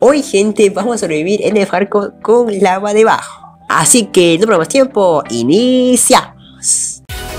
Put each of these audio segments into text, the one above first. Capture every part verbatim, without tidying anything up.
Hoy, gente, vamos a sobrevivir en el barco con lava debajo. Así que no perdamos tiempo, iniciamos.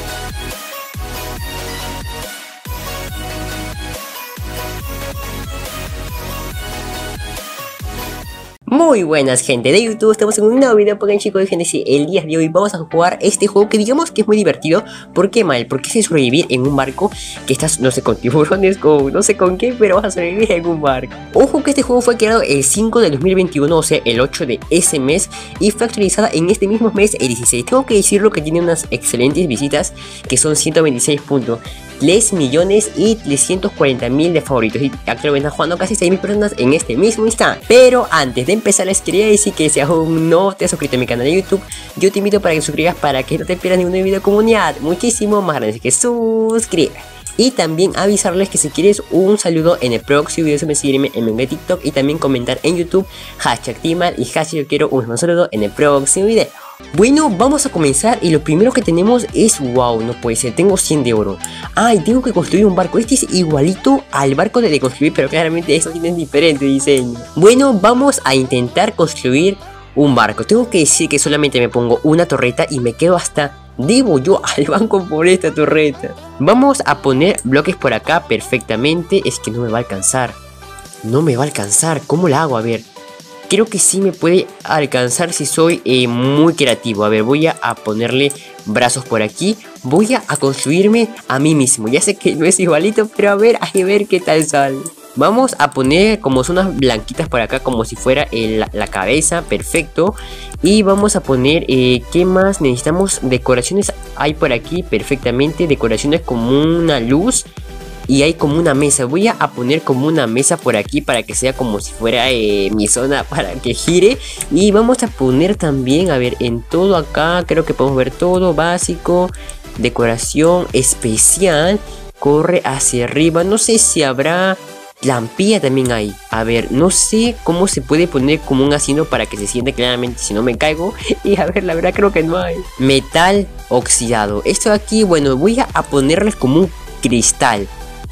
Muy buenas, gente de YouTube, estamos en un nuevo video. Porque chicos, gente, sí, el día de hoy vamos a jugar este juego que digamos que es muy divertido. ¿Por qué mal? Porque es sobrevivir en un barco que estás, no sé, con tiburones, con no sé con qué, pero vas a sobrevivir en un barco. Ojo que este juego fue creado el cinco de dos mil veintiuno, o sea, el ocho de ese mes, y fue actualizada en este mismo mes, el dieciséis. Tengo que decirlo que tiene unas excelentes visitas, que son ciento veintiséis puntos. tres millones y trescientos cuarenta mil de favoritos, y actualmente están jugando casi seis mil personas en este mismo instante. Pero antes de empezar les quería decir que si aún no te has suscrito a mi canal de YouTube, yo te invito para que te suscribas para que no te pierdas ningún video de comunidad muchísimo más grande que suscribir. Y también avisarles que si quieres un saludo en el próximo video, se me seguirme en mi TikTok y también comentar en YouTube hashtag Timal y hashtag yo quiero un saludo en el próximo video. Bueno, vamos a comenzar y lo primero que tenemos es, wow, no puede ser, tengo cien de oro. Ay, tengo que construir un barco. Este es igualito al barco de construir, pero claramente eso tiene diferente diseño. Bueno, vamos a intentar construir un barco. Tengo que decir que solamente me pongo una torreta y me quedo hasta... Debo yo al banco por esta torreta. Vamos a poner bloques por acá perfectamente. Es que no me va a alcanzar. No me va a alcanzar, ¿cómo la hago? A ver. Creo que sí me puede alcanzar si soy eh, muy creativo. A ver, voy a, a ponerle brazos por aquí. Voy a, a construirme a mí mismo. Ya sé que no es igualito, pero a ver, hay que ver qué tal sale. Vamos a poner como zonas blanquitas por acá, como si fuera el, la cabeza, perfecto. Y vamos a poner, eh, ¿qué más? Necesitamos decoraciones, hay por aquí perfectamente. Decoraciones como una luz. Y hay como una mesa, voy a poner como una mesa por aquí para que sea como si fuera eh, mi zona para que gire. Y vamos a poner también, a ver, en todo acá, creo que podemos ver todo, básico, decoración especial, corre hacia arriba, no sé si habrá lampilla también ahí. A ver, no sé cómo se puede poner como un asiento para que se siente claramente si no me caigo. Y a ver, la verdad creo que no hay. Metal oxidado, esto de aquí, bueno, voy a ponerles como un cristal.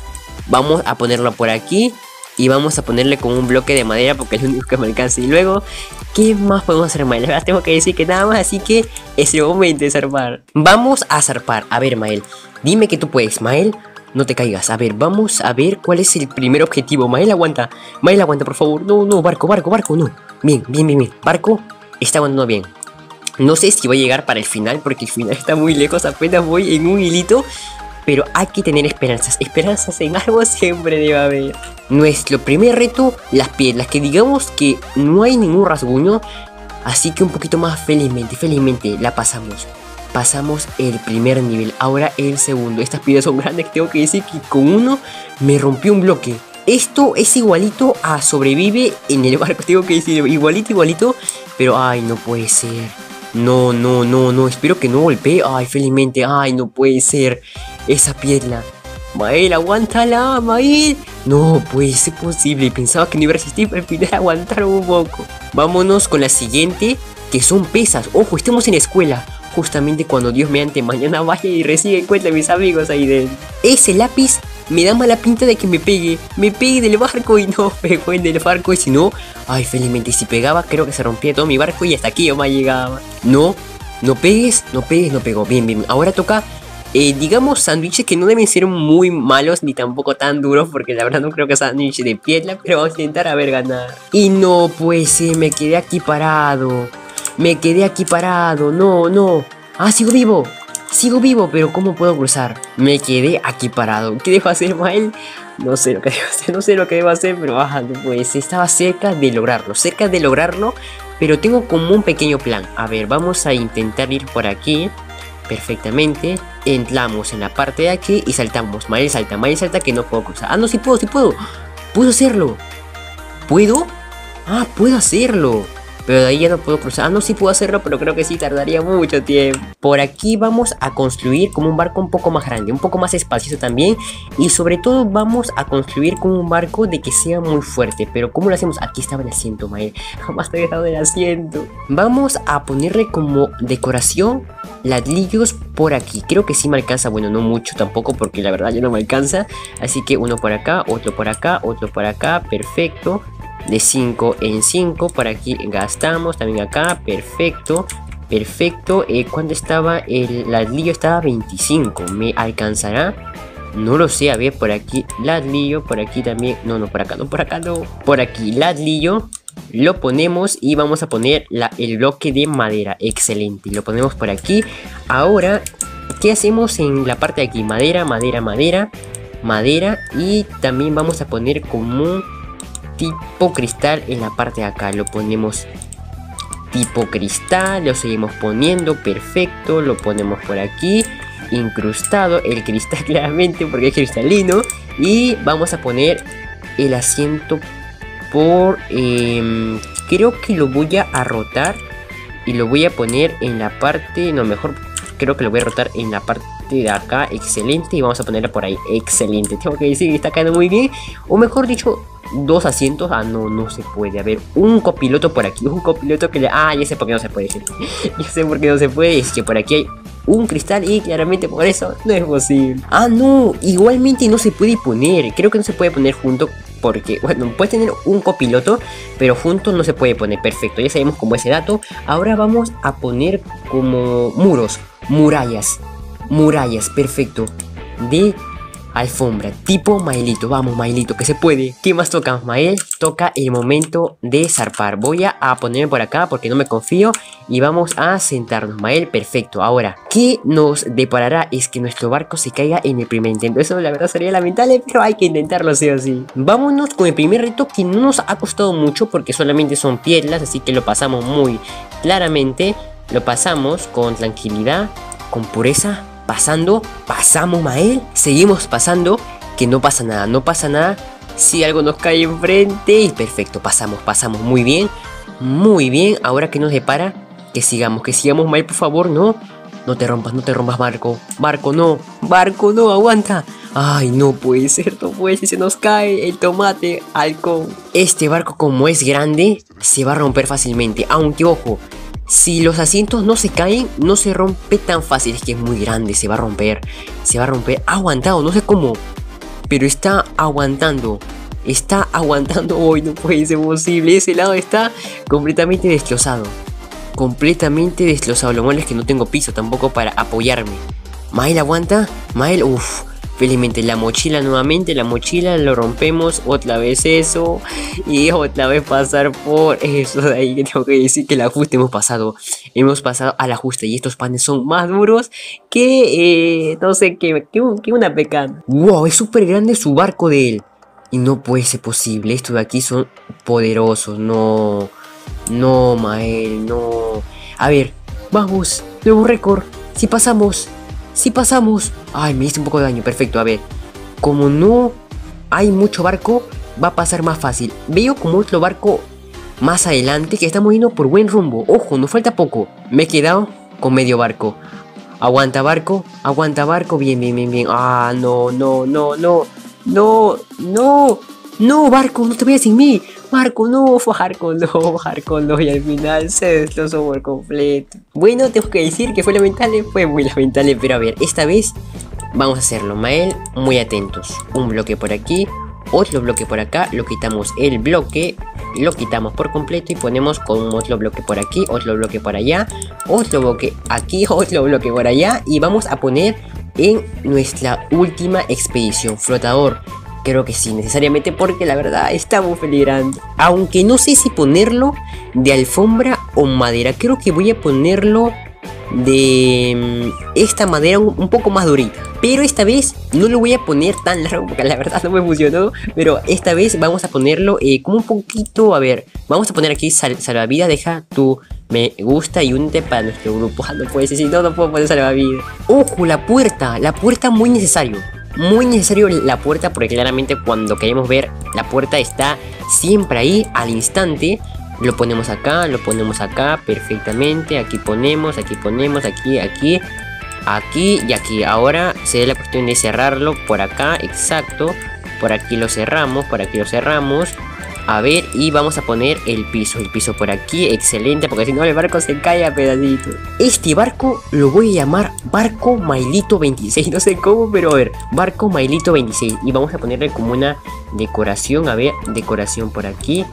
Vamos a ponerlo por aquí y vamos a ponerle con un bloque de madera porque es lo único que me alcanza. Y luego, ¿qué más podemos hacer, Mael? La verdad tengo que decir que nada más, así que es el momento de zarpar. Vamos a zarpar. A ver, Mael, dime que tú puedes, Mael. No te caigas. A ver, vamos a ver cuál es el primer objetivo. Mael, aguanta. Mael, aguanta, por favor. No, no, barco, barco, barco, no. Bien, bien, bien, bien. Barco está aguantando bien. No sé si voy a llegar para el final porque el final está muy lejos. Apenas voy en un hilito. Pero hay que tener esperanzas, esperanzas en algo siempre debe haber. Nuestro primer reto, las piedras, que digamos que no hay ningún rasguño. Así que un poquito más felizmente, felizmente la pasamos. Pasamos el primer nivel, ahora el segundo. Estas piedras son grandes, tengo que decir que con uno me rompió un bloque. Esto es igualito a sobrevive en el barco, tengo que decir, igualito, igualito. Pero ay, no puede ser. No, no, no, no, espero que no golpee. Ay, felizmente, ay, no puede ser. Esa piedra. Mael, aguántala, Mael. No puede ser posible. Pensaba que no iba a resistir, pero al final aguantaron un poco. Vámonos con la siguiente, que son pesas. Ojo, estamos en la escuela. Justamente cuando Dios mediante mañana vaya y reciba encuentre a mis amigos ahí dentro. Ese lápiz me da mala pinta de que me pegue. Me pegue del barco y no pegó en el barco. Y si no, ay, felizmente si pegaba creo que se rompía todo mi barco y hasta aquí yo me llegaba. No, no pegues, no pegues, no pegó. Bien, bien, ahora toca... Eh, digamos sándwiches que no deben ser muy malos ni tampoco tan duros, porque la verdad no creo que sándwiches de piedra, pero vamos a intentar a ver ganar. Y no, pues sí, me quedé aquí parado. Me quedé aquí parado, no, no. Ah, sigo vivo, sigo vivo, pero ¿cómo puedo cruzar? Me quedé aquí parado. ¿Qué debo hacer, Mael? No sé lo que debo hacer, no sé lo que debo hacer, pero ah, pues estaba cerca de lograrlo, cerca de lograrlo, pero tengo como un pequeño plan. A ver, vamos a intentar ir por aquí. Perfectamente, entramos en la parte de aquí y saltamos. Mael salta, Mael salta que no puedo cruzar. Ah, no, sí puedo, sí puedo. Puedo hacerlo. ¿Puedo? Ah, puedo hacerlo. Pero de ahí ya no puedo cruzar. Ah, no, sí puedo hacerlo, pero creo que sí tardaría mucho tiempo. Por aquí vamos a construir como un barco un poco más grande, un poco más espacioso también. Y sobre todo vamos a construir como un barco de que sea muy fuerte. Pero ¿cómo lo hacemos? Aquí estaba el asiento, Mael. Jamás te he dejado el asiento. Vamos a ponerle como decoración ladrillos por aquí. Creo que sí me alcanza. Bueno, no mucho tampoco porque la verdad ya no me alcanza. Así que uno por acá, otro por acá, otro por acá. Perfecto. de cinco en cinco. Por aquí gastamos también acá. Perfecto. Perfecto. Eh, ¿Cuánto estaba? El ladrillo estaba veinticinco. ¿Me alcanzará? No lo sé. A ver, por aquí ladrillo. Por aquí también. No, no, por acá no, por acá no. Por aquí ladrillo. Lo ponemos y vamos a poner la, el bloque de madera. Excelente. Lo ponemos por aquí. Ahora, ¿qué hacemos en la parte de aquí? Madera, madera, madera. Madera. Y también vamos a poner como un tipo cristal en la parte de acá. Lo ponemos tipo cristal, lo seguimos poniendo, perfecto, lo ponemos por aquí, incrustado el cristal claramente porque es cristalino, y vamos a poner el asiento por, eh, creo que lo voy a rotar y lo voy a poner en la parte, no, mejor creo que lo voy a rotar en la parte de acá, excelente, y vamos a ponerla por ahí, excelente, tengo que decir que está quedando muy bien, o mejor dicho, dos asientos. Ah, no, no se puede. A ver, un copiloto por aquí. Un copiloto que le... Ah, ya sé por qué no se puede. Ya sé por qué no se puede. Es que por aquí hay un cristal y claramente por eso no es posible. Ah, no. Igualmente no se puede poner. Creo que no se puede poner junto porque, bueno, puedes tener un copiloto, pero juntos no se puede poner. Perfecto, ya sabemos cómo ese dato. Ahora vamos a poner como muros. Murallas. Murallas, perfecto. De... alfombra, tipo Maelito. Vamos, Maelito, que se puede. ¿Qué más toca, Mael? Toca el momento de zarpar. Voy a, a ponerme por acá porque no me confío. Y vamos a sentarnos, Mael. Perfecto. Ahora, ¿qué nos deparará? Es que nuestro barco se caiga en el primer intento. Eso la verdad sería lamentable, pero hay que intentarlo sí o sí. Vámonos con el primer reto, que no nos ha costado mucho porque solamente son piedras. Así que lo pasamos muy claramente. Lo pasamos con tranquilidad, con pureza. Pasando, pasamos, Mael. Seguimos pasando, que no pasa nada, no pasa nada. Si algo nos cae enfrente, y perfecto, pasamos, pasamos, muy bien. Muy bien, ahora que nos depara, que sigamos, que sigamos, Mael, por favor, no. No te rompas, no te rompas, barco. Barco, no, barco, no, aguanta. Ay, no puede ser, no puede ser, se nos cae el tomate, halcón. Este barco, como es grande, se va a romper fácilmente, aunque ojo. Si los asientos no se caen, no se rompe tan fácil. Es que es muy grande, se va a romper. Se va a romper. Ha aguantado, no sé cómo. Pero está aguantando. Está aguantando hoy, no puede ser posible. Ese lado está completamente destrozado. Completamente destrozado. Lo malo es que no tengo piso tampoco para apoyarme. Mael aguanta. Mael, uff. Felizmente la mochila nuevamente, la mochila lo rompemos, otra vez eso y otra vez pasar por eso de ahí, que tengo que decir que el ajuste hemos pasado, hemos pasado al ajuste y estos panes son más duros que, eh, no sé, que, que, que una pecana. Wow, es súper grande su barco de él y no puede ser posible, estos de aquí son poderosos, no, no Mael, no. A ver, vamos, nuevo récord, si pasamos. Si pasamos. Ay, me hice un poco de daño. Perfecto, a ver. Como no hay mucho barco, va a pasar más fácil. Veo como otro barco más adelante que estamos yendo por buen rumbo. Ojo, nos falta poco. Me he quedado con medio barco. Aguanta barco, aguanta barco. Bien, bien, bien, bien. Ah, no, no, no, no. No, no. No, barco, no te vayas sin mí. Barco, no, barco, no, barco, no. Y al final se destrozó por completo. Bueno, tengo que decir que fue lamentable. Fue muy lamentable, pero a ver, esta vez vamos a hacerlo, Mael. Muy atentos. Un bloque por aquí, otro bloque por acá. Lo quitamos el bloque, lo quitamos por completo y ponemos con otro bloque por aquí, otro bloque por allá, otro bloque aquí, otro bloque por allá. Y vamos a poner en nuestra última expedición flotador. Creo que sí, necesariamente, porque la verdad estamos peligrando. Aunque no sé si ponerlo de alfombra o madera. Creo que voy a ponerlo de esta madera un, un poco más durita. Pero esta vez no lo voy a poner tan largo porque la verdad no me funcionó. Pero esta vez vamos a ponerlo eh, como un poquito. A ver, vamos a poner aquí sal, salvavidas. Deja tu me gusta y únete para nuestro grupo. Ah, no puede ser, si no, no puedo poner salvavidas. Ojo, la puerta. La puerta muy necesario. Muy necesario la puerta, porque claramente cuando queremos ver la puerta está siempre ahí al instante. Lo ponemos acá, lo ponemos acá perfectamente. Aquí ponemos, aquí ponemos, aquí, aquí, aquí y aquí. Ahora sería la cuestión de cerrarlo por acá, exacto. Por aquí lo cerramos, por aquí lo cerramos. A ver, y vamos a poner el piso, el piso por aquí, excelente, porque si no el barco se cae a pedacitos. Este barco lo voy a llamar Barco Maelito veintiséis, no sé cómo, pero a ver, Barco Maelito veintiséis. Y vamos a ponerle como una decoración, a ver, decoración por aquí,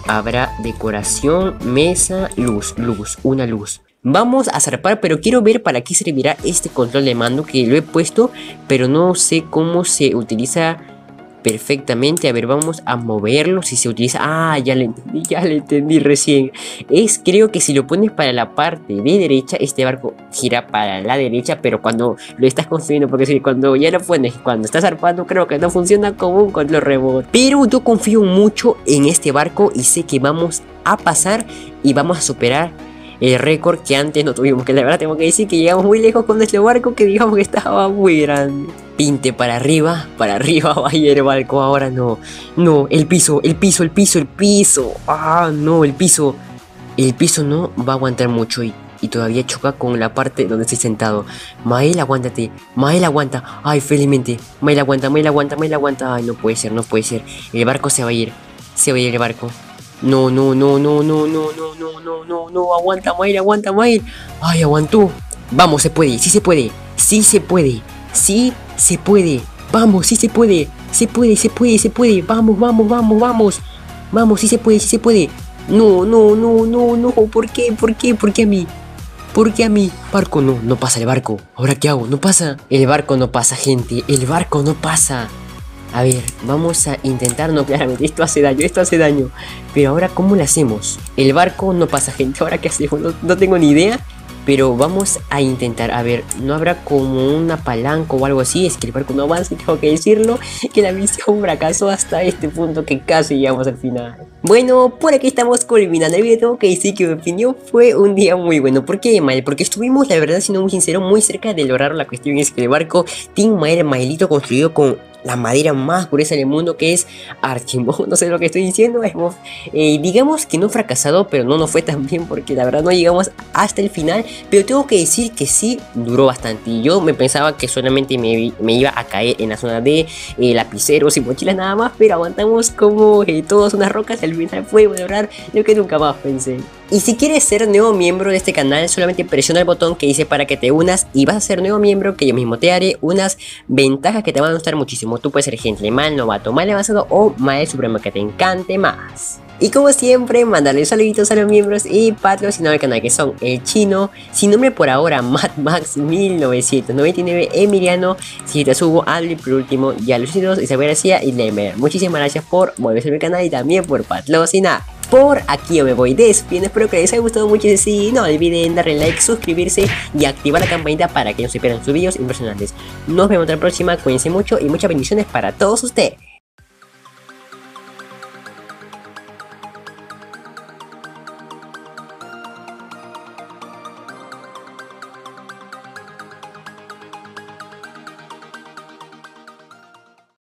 Habrá decoración, mesa, luz, luz, una luz. Vamos a zarpar, pero quiero ver para qué servirá este control de mando que lo he puesto, pero no sé cómo se utiliza perfectamente. A ver, vamos a moverlo. Si se utiliza... Ah, ya le entendí, ya le entendí recién. Es, creo que si lo pones para la parte de derecha, este barco gira para la derecha, pero cuando lo estás construyendo, porque si cuando ya lo pones, cuando estás zarpando, creo que no funciona como un control remoto. Pero yo confío mucho en este barco y sé que vamos a pasar y vamos a superar el récord que antes no tuvimos, que la verdad tengo que decir que llegamos muy lejos con nuestro barco, que digamos que estaba muy grande. Pinte para arriba, para arriba vaya el barco, ahora no, no, el piso, el piso, el piso, el piso, ah, no, el piso, el piso no va a aguantar mucho y, y todavía choca con la parte donde estoy sentado. Mael, aguántate, Mael aguanta, ay, felizmente, Mael aguanta, Mael aguanta, Mael aguanta, ay, no puede ser, no puede ser, el barco se va a ir, se va a ir el barco. No, no, no, no, no, no, no, no, no, no, no, aguanta, Mael, aguanta, Mael. Ay, aguantó. Vamos, se puede, sí se puede, sí se puede, sí se puede. Vamos, sí se puede, se puede, se puede, se puede. Vamos, vamos, vamos, vamos. Vamos, sí se puede, sí se puede. No, no, no, no, no, ¿por qué? ¿Por qué? ¿Por qué a mí? ¿Por qué a mí? Barco no, no pasa el barco. ¿Ahora qué hago? No pasa. El barco no pasa, gente, el barco no pasa. A ver, vamos a intentar, no, claramente, esto hace daño, esto hace daño. Pero ahora, ¿cómo lo hacemos? El barco no pasa, gente, ¿ahora qué hacemos? No, no tengo ni idea. Pero vamos a intentar, a ver, ¿no habrá como una palanca o algo así? Es que el barco no avanza y tengo que decirlo, que la misión fracasó hasta este punto que casi llegamos al final. Bueno, por aquí estamos culminando el video, tengo que decir que mi opinión fue un día muy bueno. ¿Por qué, Mael? Porque estuvimos, la verdad, siendo muy sincero, muy cerca de lograr. La cuestión es que el barco Team Mael, Maelito, construido con la madera más gruesa del mundo, que es Archimbo, no sé lo que estoy diciendo, hemos, eh, digamos que no fracasado, pero no nos fue tan bien porque la verdad no llegamos hasta el final, pero tengo que decir que sí duró bastante, y yo me pensaba que solamente me, me iba a caer en la zona de eh, lapiceros y mochilas nada más, pero aguantamos como eh, todas unas rocas y al final fue durar lo que nunca más pensé. Y si quieres ser nuevo miembro de este canal, solamente presiona el botón que dice para que te unas y vas a ser nuevo miembro, que yo mismo te haré unas ventajas que te van a gustar muchísimo. Tú puedes ser gentle, mal, novato, mal avanzado o mal supremo, que te encante más. Y como siempre, mandarle saluditos a los miembros y patrocinadores del canal, que son el Chino, sin nombre por ahora, Mad Max mil novecientos noventa y nueve, Emiliano, Sigitasugo, Aldi, por último, ya Lucidos, Isabel García y Lemer. Muchísimas gracias por volverse a mi canal y también por patrocinar. Por aquí yo me voy despidiendo, espero que les haya gustado mucho y si no olviden darle like, suscribirse y activar la campanita para que no se pierdan sus vídeos impresionantes. Nos vemos en la próxima, cuídense mucho y muchas bendiciones para todos ustedes.